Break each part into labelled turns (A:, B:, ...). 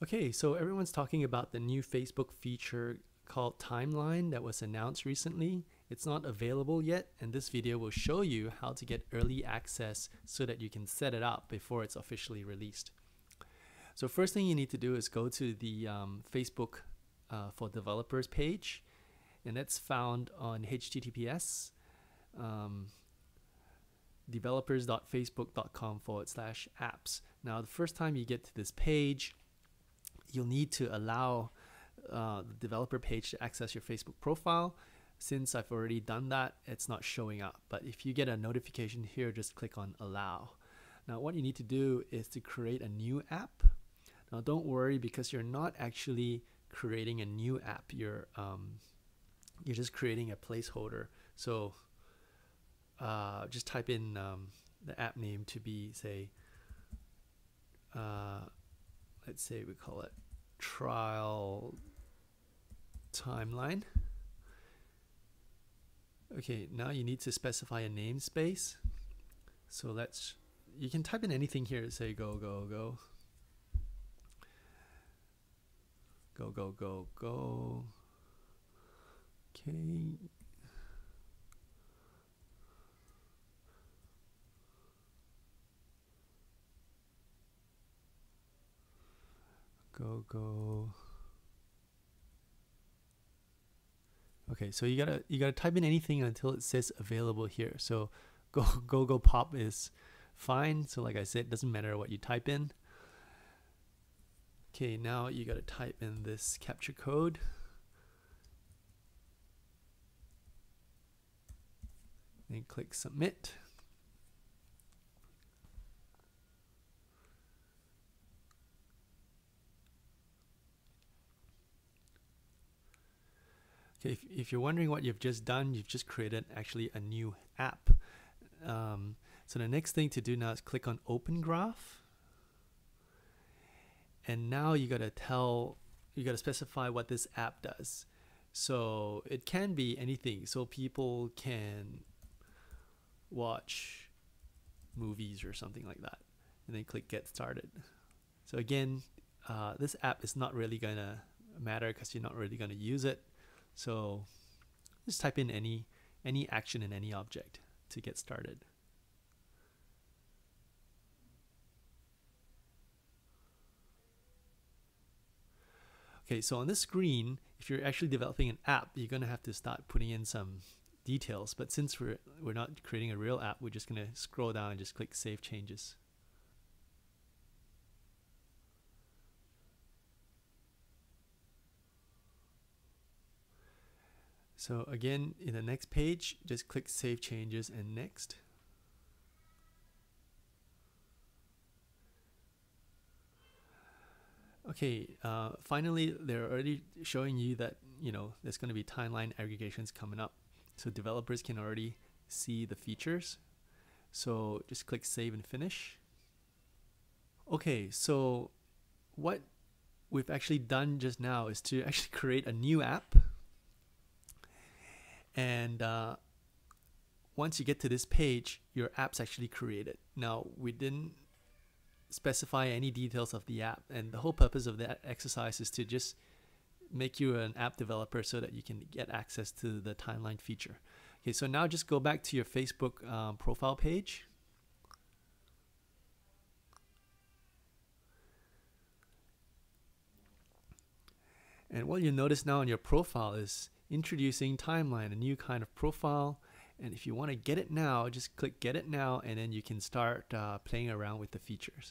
A: Okay, so everyone's talking about the new Facebook feature called Timeline that was announced recently. It's not available yet, and this video will show you how to get early access so that you can set it up before it's officially released. So first thing you need to do is go to the Facebook for Developers page, and that's found on https developers.facebook.com/apps. Now, the first time you get to this page, you'll need to allow the developer page to access your Facebook profile. Since I've already done that, it's not showing up. But if you get a notification here, just click on allow. Now, what you need to do is to create a new app. Now, don't worry, because you're not actually creating a new app. You're just creating a placeholder. So just type in the app name to be, say, let's say we call it Trial Timeline. Okay, now you need to specify a namespace. So you can type in anything here, say go, go, go. Go, go, go, go. Okay. Go, go. Okay, so you gotta type in anything until it says available here. So go pop is fine. So like I said, it doesn't matter what you type in. Okay, now you gotta type in this capture code. Then click submit. Okay, if you're wondering what you've just done, you've just created actually a new app. So the next thing to do now is click on Open Graph. And now you gotta specify what this app does. So it can be anything. So people can watch movies or something like that. And then click Get Started. So again, this app is not really gonna matter because you're not really gonna use it. So just type in any action in any object to get started. Okay, so on this screen, if you're actually developing an app, you're gonna have to start putting in some details. But since we're not creating a real app, we're just gonna scroll down and just click Save Changes. So again, in the next page, just click Save Changes and Next. Okay, finally, they're already showing you that, there's going to be timeline aggregations coming up. So developers can already see the features. So just click Save and Finish. Okay, so what we've actually done just now is to actually create a new app. And once you get to this page, your app's actually created. Now, we didn't specify any details of the app, and the whole purpose of that exercise is to just make you an app developer so that you can get access to the timeline feature. Okay, so now just go back to your Facebook profile page. And what you notice now on your profile is introducing timeline, a new kind of profile. And if you want to get it now, just click Get It Now, and then you can start playing around with the features.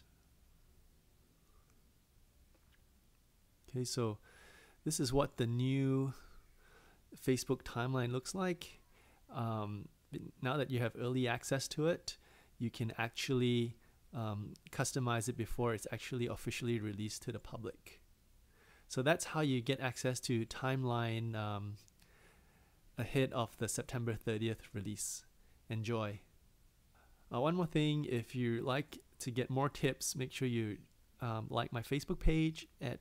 A: Okay, so this is what the new Facebook timeline looks like. Now that you have early access to it, you can actually customize it before it's actually officially released to the public. So that's how you get access to timeline ahead of the September 30th release. Enjoy. One more thing, if you like to get more tips, make sure you like my Facebook page at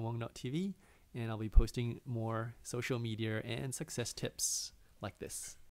A: facebook.com/brianwong.tv, and I'll be posting more social media and success tips like this.